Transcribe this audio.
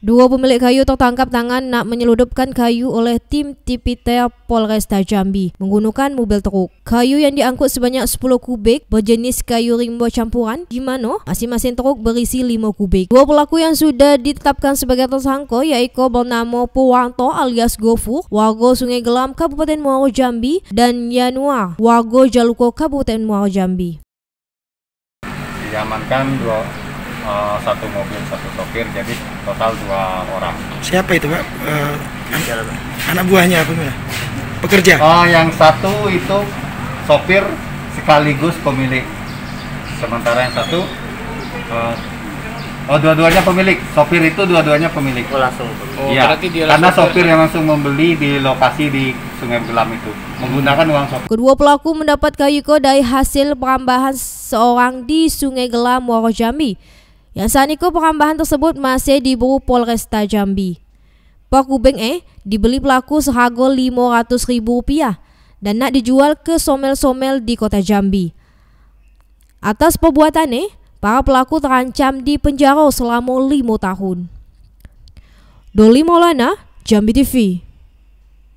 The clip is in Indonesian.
Dua pemilik kayu tertangkap tangan nak menyeludupkan kayu oleh tim Tipiter Polresta Jambi menggunakan mobil truk. Kayu yang diangkut sebanyak 10 kubik berjenis kayu rimba campuran, di mana masing-masing truk berisi 5 kubik. Dua pelaku yang sudah ditetapkan sebagai tersangka iaitu bernama Purwanto alias Gofur, warga Sungai Gelam, Kabupaten Muaro Jambi, dan Yanuar, warga Jaluko, Kabupaten Muaro Jambi. Diamankan satu mobil, satu sopir, jadi total 2 orang. Siapa itu, Pak? Anak buahnya apa? Pekerja? Yang satu itu sopir sekaligus pemilik. Sementara yang satu, dua-duanya pemilik. Sopir itu dua-duanya pemilik. Langsung. Iya, karena sopir yang langsung membeli di lokasi di Sungai Gelam itu menggunakan uang sopir. Kedua pelaku mendapat kayu dari hasil perambahan seorang di Sungai Gelam, Muaro Jambi. Yang saat itu perambahan tersebut masih diburu Polresta Jambi. Per kubing dibeli pelaku seharga Rp500.000 dan nak dijual ke somel-somel di kota Jambi. Atas perbuatannya, para pelaku terancam di penjara selama 5 tahun. Doli Maulana, Jambi TV.